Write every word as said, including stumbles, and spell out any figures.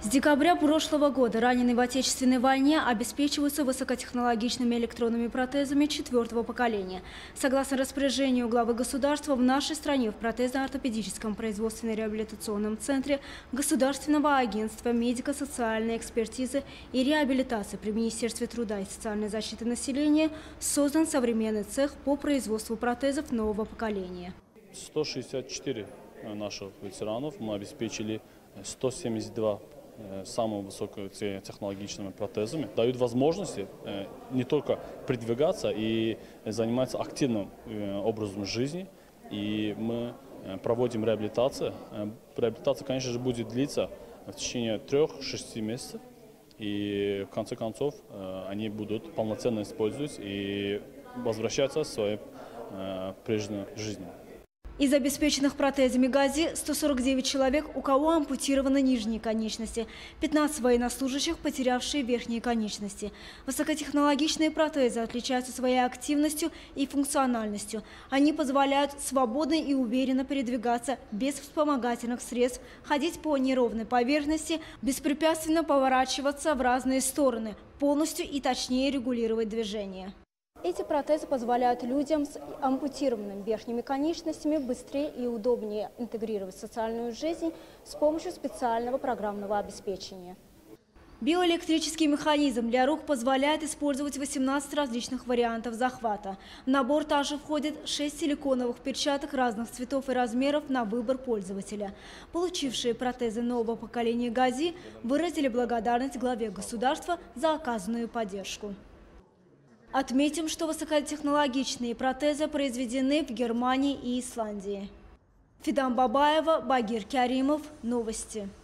декабря прошлого года раненые в Отечественной войне обеспечиваются высокотехнологичными электронными протезами четвертого поколения. Согласно распоряжению главы государства, в нашей стране в протезно-ортопедическом производственно-реабилитационном центре Государственного агентства медико-социальной экспертизы и реабилитации при Министерстве труда и социальной защиты населения создан современный цех по производству протезов нового поколения. сто шестьдесят четыре наших ветеранов мы обеспечили сто семьдесят два самыми высокотехнологичными протезами. Дают возможности не только передвигаться и заниматься активным образом жизни. И мы проводим реабилитацию. Реабилитация, конечно же, будет длиться в течение трех-шести месяцев. И в конце концов они будут полноценно использовать и возвращаться в свою прежнюю жизнь. Из обеспеченных протезами ГАЗи сто сорок девять человек, у кого ампутированы нижние конечности, пятнадцать военнослужащих, потерявшие верхние конечности. Высокотехнологичные протезы отличаются своей активностью и функциональностью. Они позволяют свободно и уверенно передвигаться без вспомогательных средств, ходить по неровной поверхности, беспрепятственно поворачиваться в разные стороны, полностью и точнее регулировать движение. Эти протезы позволяют людям с ампутированными верхними конечностями быстрее и удобнее интегрировать социальную жизнь с помощью специального программного обеспечения. Биоэлектрический механизм для рук позволяет использовать восемнадцать различных вариантов захвата. В набор также входит шесть силиконовых перчаток разных цветов и размеров на выбор пользователя. Получившие протезы нового поколения ГАЗи выразили благодарность главе государства за оказанную поддержку. Отметим, что высокотехнологичные протезы произведены в Германии и Исландии. Фидан Бабаева, Багир Каримов. Новости.